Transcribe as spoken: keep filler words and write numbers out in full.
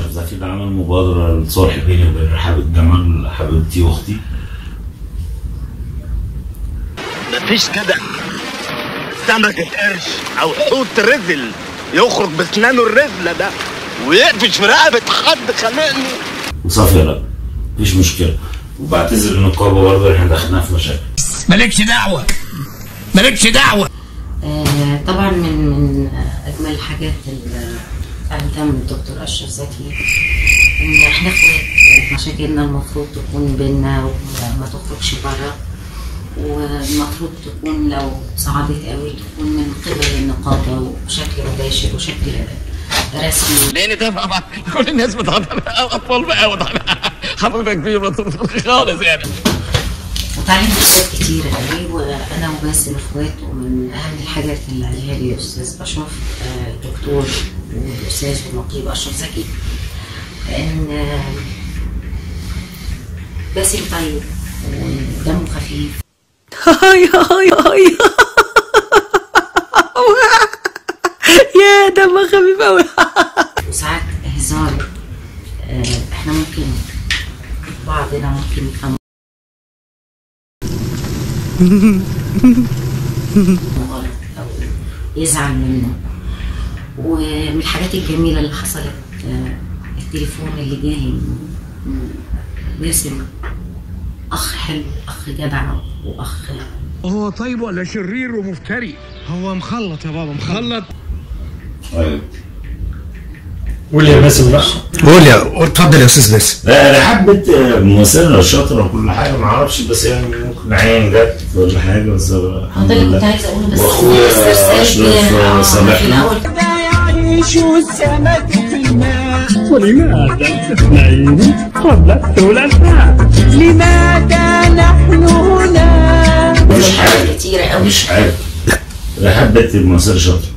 اشرف زكي اللي عمل مبادره للصلح بيني وبين رحاب جمال حبيبتي واختي. مفيش كده سمكة قرش او حوت رزل يخرج بسنانه الرزلة ده ويقفش في رقبة حد خانقني. وصافية لا مفيش مشكلة، وبعتذر للنقابة برضه احنا دخلناها في مشاكل. مالكش دعوة مالكش دعوة. آه طبعا من من اجمل الحاجات اللي اتعلمتها من الدكتور اشرف زكي ان احنا اخوات، مشاكلنا المفروض تكون بينا وما تخرجش بره، والمفروض تكون لو صعدت قوي تكون من قبل النقابه وبشكل مباشر وشكل رسمي. لان ده طبعا كل الناس بتعرف اطفال بقى حضرتك كبير خالص يعني. وتعلمت حاجات كتير قوي، وانا وباسم اخوات، ومن اهم الحاجات اللي عليها لي استاذ اشرف الدكتور والاستاذ والنقيب اشرف زكي ان باسم طيب ودمه خفيف. هاي هاي هاي يا دمه خفيف قوي. وساعات هزار احنا ممكن بعضنا ممكن يفهم غلط او يزعل منه. ومن الحاجات الجميله اللي حصلت التليفون اللي جالي من باسم، اخ حلو، اخ جدع، واخ. هو طيب ولا شرير ومفتري؟ هو مخلط يا بابا، مخلط. طيب قول يا باسم بقى. قول يا اتفضل يا استاذ باسم. لا انا حبيت ممثله شاطره وكل حاجه، ما اعرفش بس يعني ممكن عين جت ولا حاجه، بس الحمد لله كنت عايزه اقوله بس واخويا اشرف سامحنا. يعيش السمك في الماء ولماذا تفنين قبل الثلاثاء؟ لماذا نحن هنا؟ مش حاجه كتيره قوي، مش حاجه. لا حبيت الممثله شاطره.